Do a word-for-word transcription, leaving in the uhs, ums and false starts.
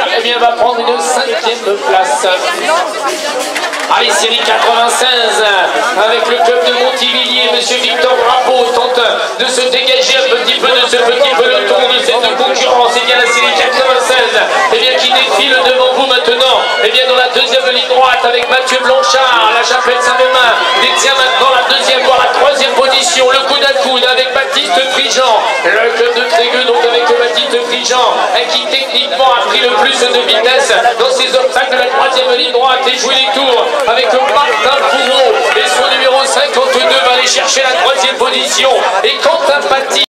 eh bien, va prendre une cinquième place. Allez, série quatre-vingt-seize, avec le club de Montivilliers, monsieur Victor Bravo tente de se dégager un petit peu de ce petit peloton de cette concurrence. Et bien la série quatre-vingt-seize, eh bien qui défile devant vous maintenant, eh bien dans la deuxième ligne droite avec Mathieu Blanchard, la chapelle Saint-Domingue détient maintenant la deuxième, voire la troisième position, le coude à coude avec Baptiste Prigent, le club de Trégueux donc avec Baptiste Prigent, qui techniquement a pris le plus de vitesse dans ses obstacles de la troisième ligne droite et joué les tours avec Martin Fourreau et son numéro cinquante-deux va aller chercher la troisième position et Quentin Paty